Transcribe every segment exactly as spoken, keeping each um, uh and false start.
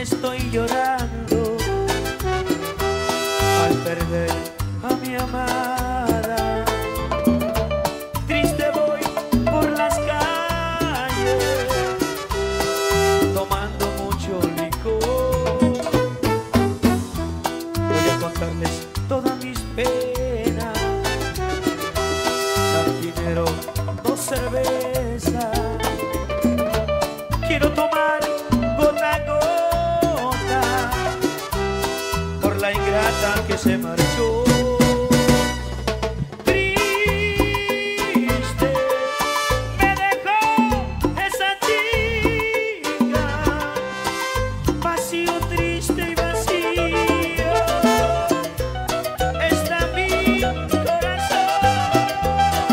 estoy llorando al perder a mi amada. Triste voy por las calles, tomando mucho licor. Voy a contarles todas mis penas. Cantinero, dos cervezas. Quiero tomar gota a gota por la ingrata que se marchó. Triste me dejó esa chica, vacío, triste y vacío está mi corazón,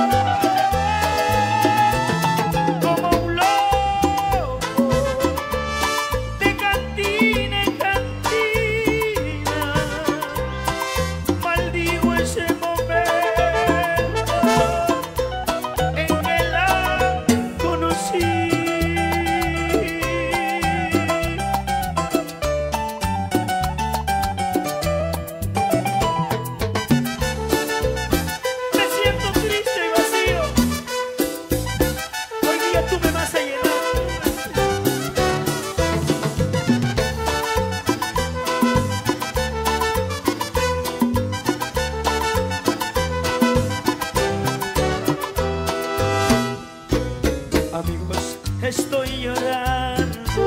como un loco de cantina en cantina. Maldigo ese momento en que la conocí. Me siento triste y vacío. Hoy día tú me vas a llenar. Amigos, estoy llorando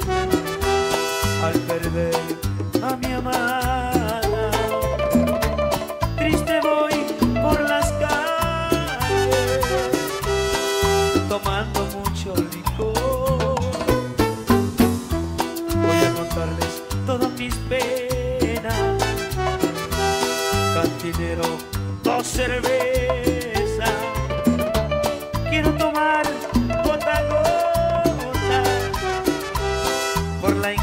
al perder a mi amada. Triste voy por las calles, tomando mucho licor. Voy a contarles todas mis penas. Cantinero, dos cervezas. Quiero tomar gota a gota por la